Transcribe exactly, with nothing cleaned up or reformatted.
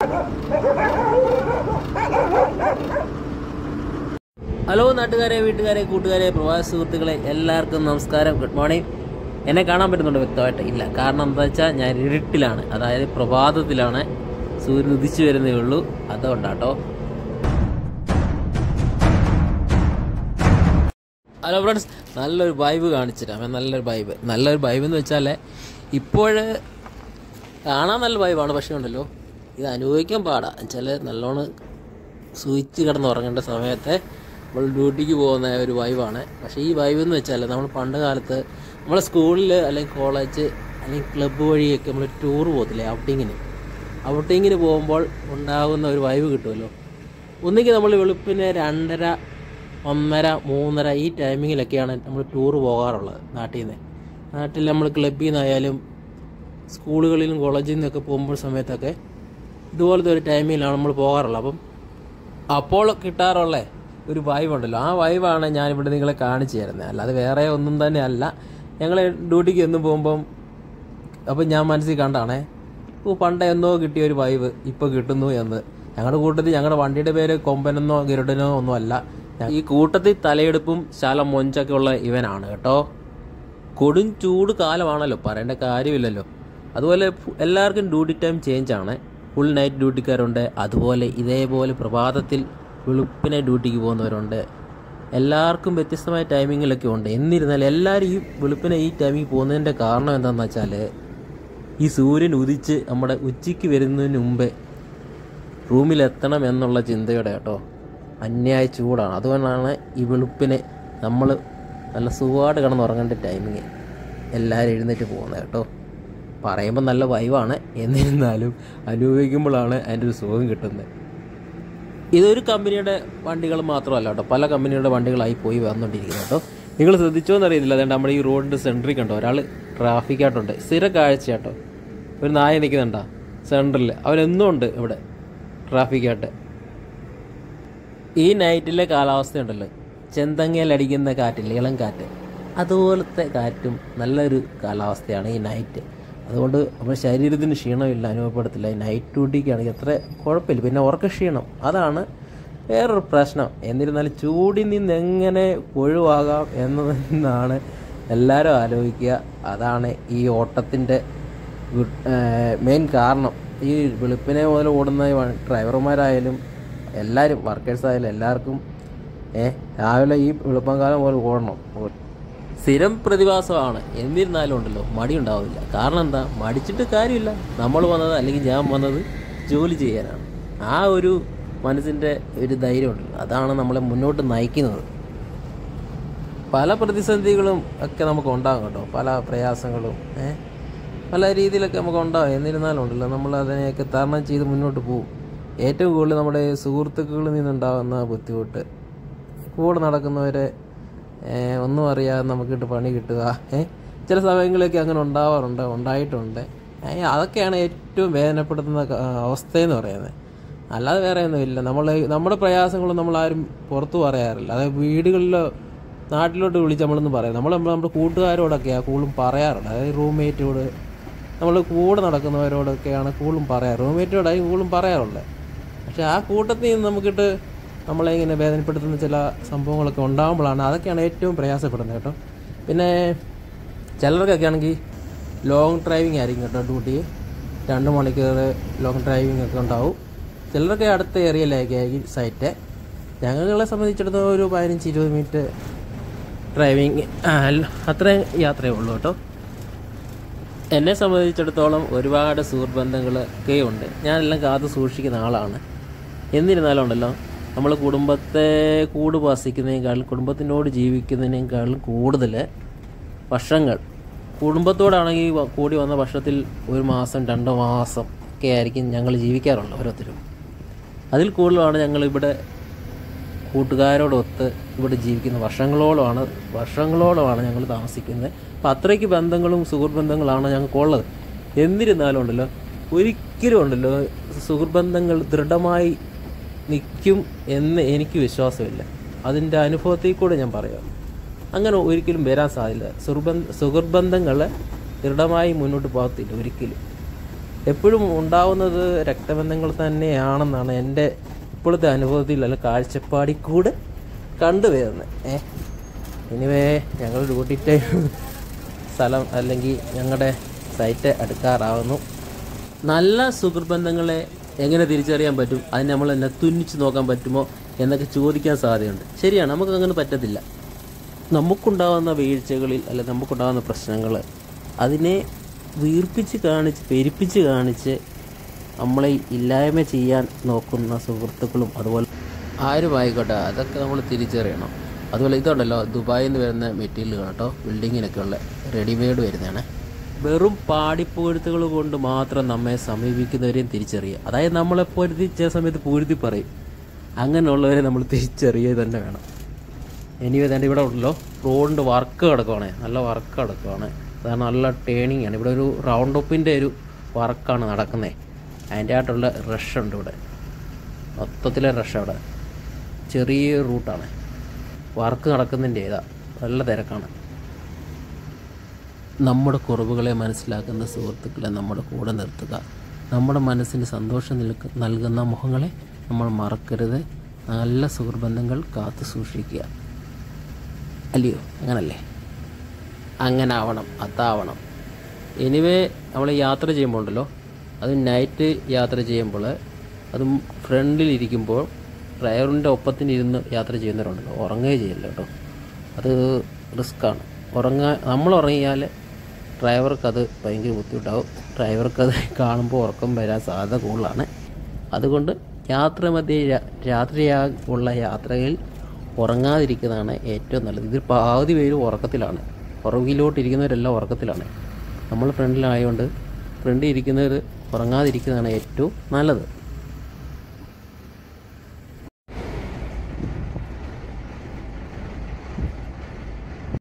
Hello നാട്ടുകാരെ, വീട്ടുകാരെ, കൂട്ടുകാരെ, പ്രവാസി സുഹൃത്തുക്കളെ, എല്ലാവർക്കും നമസ്കാരം. Good morning. എന്നെ കാണാൻ പറ്റുന്നുണ്ട് വ്യക്തമായിട്ട്? ഇല്ല. കാരണം എന്താ വെച്ചാൽ ഞാൻ ഇരുട്ടിലാണ്, അതായത് പ്രഭാതത്തിലാണ്. സൂര്യൻ ഉദിച്ചു വരുന്നേ ഉള്ളൂ, അതുകൊണ്ടാട്ടോ. ഹലോ ഫ്രണ്ട്സ്, നല്ലൊരു വൈബ് കാണിച്ചിട്ടാണ്. നല്ലൊരു വൈബ് നല്ലൊരു വൈബ് എന്ന് വെച്ചാൽ ഇപ്പോൾ കാണാൻ നല്ല വൈബാണ്, പക്ഷേ ഉണ്ടല്ലോ ഇത് അനുഭവിക്കാൻ പാടാ. വെച്ചാൽ നല്ലോണം സൂചിച്ച് കിടന്ന് ഉറങ്ങേണ്ട സമയത്ത് നമ്മൾ ഡ്യൂട്ടിക്ക് പോകുന്ന ഒരു വൈബാണ്. പക്ഷേ ഈ വൈബ് എന്ന് വെച്ചാൽ നമ്മൾ പണ്ട് കാലത്ത് നമ്മൾ സ്കൂളിൽ അല്ലെങ്കിൽ കോളേജ് അല്ലെങ്കിൽ ക്ലബ്ബ് വഴിയൊക്കെ നമ്മൾ ടൂർ പോകത്തില്ലേ, ഔട്ടിങ്ങിന് ഔട്ടിങ്ങിന് പോകുമ്പോൾ ഉണ്ടാകുന്ന ഒരു വൈബ് കിട്ടുമല്ലോ. ഒന്നുകിൽ നമ്മൾ വെളുപ്പിന് രണ്ടര ഒന്നര മൂന്നര ഈ ടൈമിങ്ങിലൊക്കെയാണ് നമ്മൾ ടൂർ പോകാറുള്ളത് നാട്ടിൽ നിന്ന്. നാട്ടിൽ നമ്മൾ ക്ലബ്ബിൽ നിന്നായാലും സ്കൂളുകളിലും കോളേജിൽ നിന്നൊക്കെ പോകുമ്പോൾ സമയത്തൊക്കെ ഇതുപോലത്തെ ഒരു ടൈമിലാണ് നമ്മൾ പോകാറുള്ളത്. അപ്പം അപ്പോൾ കിട്ടാറുള്ള ഒരു വൈബുണ്ടല്ലോ, ആ വൈബാണ് ഞാനിവിടെ നിങ്ങളെ കാണിച്ചു തരുന്നത്. അല്ലാതെ വേറെ ഒന്നും തന്നെ അല്ല. ഞങ്ങൾ ഡ്യൂട്ടിക്ക് എന്നും പോകുമ്പം അപ്പം ഞാൻ മനസ്സിൽ കണ്ടാണേ, ഓ പണ്ട് എന്നോ കിട്ടിയ ഒരു വൈബ് ഇപ്പോൾ കിട്ടുന്നു എന്ന്. ഞങ്ങളുടെ കൂട്ടത്തിൽ ഞങ്ങളുടെ വണ്ടിയുടെ പേര് കൊമ്പനെന്നോ ഗരുഡനോ ഒന്നും അല്ല. ഈ കൂട്ടത്തിൽ തലയെടുപ്പും ശാലം മൊഞ്ചൊക്കെ ഉള്ള ഇവനാണ് കേട്ടോ. കൊടും ചൂട് കാലമാണല്ലോ, പറയേണ്ട കാര്യമില്ലല്ലോ. അതുപോലെ എല്ലാവർക്കും ഡ്യൂട്ടി ടൈം ചേഞ്ച് ആണ്. ഫുൾ നൈറ്റ് ഡ്യൂട്ടിക്കാരുണ്ട്, അതുപോലെ ഇതേപോലെ പ്രഭാതത്തിൽ വെളുപ്പിനെ ഡ്യൂട്ടിക്ക് പോകുന്നവരുണ്ട്. എല്ലാവർക്കും വ്യത്യസ്തമായ ടൈമിങ്ങിലൊക്കെ ഉണ്ട്. എന്നിരുന്നാലും എല്ലാവരും ഈ വെളുപ്പിനെ ഈ ടൈമിൽ പോകുന്നതിൻ്റെ കാരണം എന്താണെന്ന് വെച്ചാൽ ഈ സൂര്യൻ ഉദിച്ച് നമ്മുടെ ഉച്ചയ്ക്ക് വരുന്നതിന് മുമ്പേ റൂമിലെത്തണം എന്നുള്ള ചിന്തയോടെ കേട്ടോ. അന്യായ ചൂടാണ്, അതുകൊണ്ടാണ് ഈ വെളുപ്പിനെ നമ്മൾ നല്ല സുഖമായിട്ട് കിടന്നുറങ്ങേണ്ട ടൈമിങ് എല്ലാവരും എഴുന്നേറ്റ് പോകുന്നത് കേട്ടോ. പറയുമ്പോൾ നല്ല വൈവാണ്, എന്നിരുന്നാലും അനുഭവിക്കുമ്പോഴാണ് അതിൻ്റെ ഒരു സുഖം കിട്ടുന്നത്. ഇതൊരു കമ്പനിയുടെ വണ്ടികൾ മാത്രമല്ല കേട്ടോ, പല കമ്പനിയുടെ വണ്ടികളായി പോയി വന്നുകൊണ്ടിരിക്കുന്നു കേട്ടോ. നിങ്ങൾ ശ്രദ്ധിച്ചോന്ന് അറിയത്തില്ല, അതുകൊണ്ട് നമ്മുടെ ഈ റോഡിൻ്റെ സെൻറ്ററിൽ കണ്ടോ ഒരാൾ ട്രാഫിക്കായിട്ടുണ്ട്. സ്ഥിര കാഴ്ച കേട്ടോ. ഒരു നായ നിൽക്കുന്നുണ്ടോ സെൻറ്ററിൽ, അവനെന്നും ഉണ്ട് ഇവിടെ ട്രാഫിക്കായിട്ട്. ഈ നൈറ്റിലെ കാലാവസ്ഥയുണ്ടല്ലോ, ചെന്തങ്ങയിലടിക്കുന്ന കാറ്റില്ല, ഇളം കാറ്റ്, അതുപോലത്തെ കാറ്റും നല്ലൊരു കാലാവസ്ഥയാണ് ഈ നൈറ്റ്. അതുകൊണ്ട് നമ്മുടെ ശരീരത്തിന് ക്ഷീണമില്ല, അനുഭവപ്പെടത്തില്ല. ഈ നൈറ്റ് ഡ്യൂട്ടിക്കാണെങ്കിൽ അത്ര കുഴപ്പമില്ല. പിന്നെ ഉറക്ക ക്ഷീണം അതാണ് വേറൊരു പ്രശ്നം. എന്നിരുന്നാലും ചൂടിൽ നിന്ന് എങ്ങനെ ഒഴിവാകാം എന്നതെന്നാണ് എല്ലാവരും ആലോചിക്കുക. അതാണ് ഈ ഓട്ടത്തിൻ്റെ മെയിൻ കാരണം. ഈ വെളുപ്പിനെ മുതൽ ഓടുന്ന ഡ്രൈവർമാരായാലും എല്ലാവരും വർക്കേഴ്സായാലും എല്ലാവർക്കും ഏഹ് രാവിലെ ഈ വെളുപ്പം കാലം പോലെ ഓടണം. സ്ഥിരം പ്രതിഭാസമാണ്. എന്നിരുന്നാലും ഉണ്ടല്ലോ മടി ഉണ്ടാവില്ല. കാരണം എന്താ, മടിച്ചിട്ട് കാര്യമില്ല. നമ്മൾ വന്നത് അല്ലെങ്കിൽ ഞാൻ വന്നത് ജോലി ചെയ്യാനാണ്. ആ ഒരു മനസ്സിൻ്റെ ഒരു ധൈര്യം ഉണ്ടല്ലോ, അതാണ് നമ്മളെ മുന്നോട്ട് നയിക്കുന്നത്. പല പ്രതിസന്ധികളും ഒക്കെ നമുക്ക് ഉണ്ടാകും കേട്ടോ, പല പ്രയാസങ്ങളും ഏഹ് പല രീതിയിലൊക്കെ നമുക്ക് ഉണ്ടാകും. എന്നിരുന്നാലും ഉണ്ടല്ലോ നമ്മൾ അതിനെയൊക്കെ തരണം ചെയ്ത് മുന്നോട്ട് പോകും. ഏറ്റവും കൂടുതൽ നമ്മുടെ സുഹൃത്തുക്കളിൽ നിന്നുണ്ടാകുന്ന ബുദ്ധിമുട്ട്, കൂടെ നടക്കുന്നവരെ ഒന്നും അറിയാതെ നമുക്കിട്ട് പണി കിട്ടുക, ഏഹ് ചില സമയങ്ങളിലൊക്കെ അങ്ങനെ ഉണ്ടാവാറുണ്ട്, ഉണ്ടായിട്ടുണ്ട്. അതൊക്കെയാണ് ഏറ്റവും വേദനപ്പെടുത്തുന്ന അവസ്ഥയെന്ന് പറയുന്നത്. അല്ലാതെ വേറെ ഒന്നുമില്ല. നമ്മൾ നമ്മുടെ പ്രയാസങ്ങളും നമ്മളാരും പുറത്തു പറയാറില്ല. അതായത് വീടുകളിലോ നാട്ടിലോട്ട് വിളിച്ച് നമ്മളൊന്നും പറയാം. നമ്മൾ നമ്മുടെ കൂട്ടുകാരോടൊക്കെയാണ് കൂടുതലും പറയാറുണ്ട്. അതായത് റൂംമേറ്റോട്, നമ്മൾ കൂടെ നടക്കുന്നവരോടൊക്കെയാണ് കൂടുതലും പറയാറ്. റൂംമേറ്റോടായി കൂടുതലും പറയാറുള്ളത്. പക്ഷേ ആ കൂട്ടത്തിൽ നിന്ന് നമുക്കിട്ട് നമ്മളെ ഇങ്ങനെ വേദനപ്പെടുത്തുന്ന ചില സംഭവങ്ങളൊക്കെ ഉണ്ടാകുമ്പോഴാണ് അതൊക്കെയാണ് ഏറ്റവും പ്രയാസപ്പെടുന്നത് കേട്ടോ. പിന്നെ ചിലർക്കൊക്കെ ആണെങ്കിൽ ലോങ് ഡ്രൈവിംഗ് ആയിരിക്കും കേട്ടോ ഡ്യൂട്ടി. രണ്ട് മണിക്കൂർ ലോങ് ഡ്രൈവിംഗ് ഒക്കെ ഉണ്ടാവും. ചിലരൊക്കെ അടുത്ത ഏരിയയിലേക്ക് ആയിരിക്കും സൈറ്റ്. ഞങ്ങളെ സംബന്ധിച്ചിടത്തോളം ഒരു പതിനഞ്ച് ഇരുപത് മിനിറ്റ് ഡ്രൈവിങ് അത്രയും യാത്രയേ ഉള്ളൂ കേട്ടോ. എന്നെ സംബന്ധിച്ചിടത്തോളം ഒരുപാട് സുഹൃത്ത് ബന്ധങ്ങളൊക്കെ ഉണ്ട്. ഞാനെല്ലാം കാത്തു സൂക്ഷിക്കുന്ന ആളാണ്. എന്നിരുന്നാലും ഉണ്ടല്ലോ നമ്മൾ കുടുംബത്തെ കൂട് വസിക്കുന്നതിനേക്കാളും കുടുംബത്തിനോട് ജീവിക്കുന്നതിനേക്കാളും കൂടുതൽ വർഷങ്ങൾ കുടുംബത്തോടാണെങ്കിൽ കൂടി വന്ന വർഷത്തിൽ ഒരു മാസം രണ്ട് മാസം ഒക്കെ ആയിരിക്കും ഞങ്ങൾ ജീവിക്കാറുള്ളത് ഓരോരുത്തരും. അതിൽ കൂടുതലാണ് ഞങ്ങളിവിടെ കൂട്ടുകാരോടൊത്ത് ഇവിടെ ജീവിക്കുന്ന വർഷങ്ങളോളമാണ് വർഷങ്ങളോളമാണ് ഞങ്ങൾ താമസിക്കുന്നത്. അപ്പം അത്രയ്ക്ക് ബന്ധങ്ങളും സുഹൃത്ത് ബന്ധങ്ങളാണ് ഞങ്ങൾക്കുള്ളത്. എന്നിരുന്നാലും ഉണ്ടല്ലോ ഒരിക്കലും ഉണ്ടല്ലോ സുഹൃത്ത് ബന്ധങ്ങൾ ദൃഢമായി നിൽക്കും എന്ന് എനിക്ക് വിശ്വാസമില്ല. അതിൻ്റെ അനുഭവത്തിൽ കൂടെ ഞാൻ പറയാം, അങ്ങനെ ഒരിക്കലും വരാൻ സാധ്യത. സുഹൃബന്ധ സുഹൃത്ത് ബന്ധങ്ങൾ ദൃഢമായി മുന്നോട്ട് പോകത്തില്ല ഒരിക്കലും. എപ്പോഴും ഉണ്ടാവുന്നത് രക്തബന്ധങ്ങൾ തന്നെയാണെന്നാണ് എൻ്റെ ഇപ്പോഴത്തെ അനുഭവത്തിൽ അല്ല കാഴ്ചപ്പാടിൽ കൂടെ കണ്ടുവരുന്നത്. ഏ എനിവേ ഞങ്ങൾ ഡ്യൂട്ടി ടൈം സ്ഥലം അല്ലെങ്കിൽ ഞങ്ങളുടെ സൈറ്റ് അടുക്കാറാവുന്നു. നല്ല സുഹൃത്ബന്ധങ്ങളെ എങ്ങനെ തിരിച്ചറിയാൻ പറ്റും, അതിന് നമ്മൾ എന്നെ തുന്നിച്ച് നോക്കാൻ പറ്റുമോ എന്നൊക്കെ ചോദിക്കാൻ സാധ്യതയുണ്ട്. ശരിയാണ്, നമുക്കങ്ങനെ പറ്റത്തില്ല. നമുക്കുണ്ടാകുന്ന വീഴ്ചകളിൽ അല്ലെ നമുക്കുണ്ടാകുന്ന പ്രശ്നങ്ങൾ അതിനെ വീർപ്പിച്ച് കാണിച്ച് പെരുപ്പിച്ച് കാണിച്ച് നമ്മളെ ഇല്ലായ്മ ചെയ്യാൻ നോക്കുന്ന സുഹൃത്തുക്കളും അതുപോലെ ആരുമായിക്കോട്ടെ അതൊക്കെ നമ്മൾ തിരിച്ചറിയണം. അതുപോലെ ഇതുണ്ടല്ലോ ദുബായിൽ നിന്ന് വരുന്ന മെറ്റീരിയൽ കേട്ടോ, ബിൽഡിങ്ങിനൊക്കെ ഉള്ള റെഡിമെയ്ഡ് വരുന്നതാണ്. വെറും പാടിപ്പുകഴുത്തുകൾ കൊണ്ട് മാത്രം നമ്മെ സമീപിക്കുന്നവരെയും തിരിച്ചറിയുക. അതായത് നമ്മളെ പൊരുത്തി ചില സമയത്ത് പൂഴ്ത്തി പറയും, അങ്ങനെയുള്ളവരെ നമ്മൾ തിരിച്ചറിയുക തന്നെ വേണം. ഇനി വേണ്ട ഇവിടെ ഉണ്ടല്ലോ റോഡിൻ്റെ വർക്ക് കിടക്കുവാണ്, നല്ല വർക്ക് കിടക്കുവാണ്. അതാണ് നല്ല ടേണിങ് ആണ്. ഇവിടെ ഒരു റൗണ്ട് ഒപ്പിൻ്റെ ഒരു വർക്കാണ് നടക്കുന്നത്. അതിൻ്റെ ആയിട്ടുള്ള റഷ് ഉണ്ട് ഇവിടെ, മൊത്തത്തിലെ റഷ് അവിടെ. ചെറിയ റൂട്ടാണ്, വർക്ക് നടക്കുന്നതിൻ്റെ ഏതാ നല്ല തിരക്കാണ്. നമ്മുടെ കുറവുകളെ മനസ്സിലാക്കുന്ന സുഹൃത്തുക്കളെ നമ്മുടെ കൂടെ നിർത്തുക. നമ്മുടെ മനസ്സിന് സന്തോഷം നിൽക്ക് നൽകുന്ന മുഖങ്ങളെ നമ്മൾ മറക്കരുത്. നല്ല സുഹൃബന്ധങ്ങൾ കാത്തു സൂക്ഷിക്കുക. അല്ലയോ? അങ്ങനല്ലേ? അങ്ങനെ ആവണം, അതാവണം. എനിവേ നമ്മൾ യാത്ര ചെയ്യുമ്പോൾ ഉണ്ടല്ലോ, അത് നൈറ്റ് യാത്ര ചെയ്യുമ്പോൾ അതും ഫ്രണ്ടിലിരിക്കുമ്പോൾ ഡ്രൈവറിൻ്റെ ഒപ്പത്തിനിരുന്ന് യാത്ര ചെയ്യുന്നവരുണ്ടല്ലോ, ഉറങ്ങുകയും ചെയ്യില്ല കേട്ടോ. അത് റിസ്ക്കാണ്. ഉറങ്ങാൻ നമ്മൾ ഉറങ്ങിയാൽ ഡ്രൈവർക്കത് ഭയങ്കര ബുദ്ധിമുട്ടാവും. ഡ്രൈവർക്കത് കാണുമ്പോൾ ഉറക്കം വരാൻ സാധ്യത കൂടുതലാണ്. അതുകൊണ്ട് യാത്ര മധ്യേ രാത്രിയാ ഉള്ള യാത്രയിൽ ഉറങ്ങാതിരിക്കുന്നതാണ് ഏറ്റവും നല്ലത്. ഇതിൽ പകുതി പേര് ഉറക്കത്തിലാണ്, പുറകിലോട്ടിരിക്കുന്നവരെല്ലാം ഉറക്കത്തിലാണ്. നമ്മൾ ഫ്രണ്ടിലായതുകൊണ്ട് ഫ്രണ്ടിൽ ഇരിക്കുന്നവർ ഉറങ്ങാതിരിക്കുന്നതാണ് ഏറ്റവും നല്ലത്.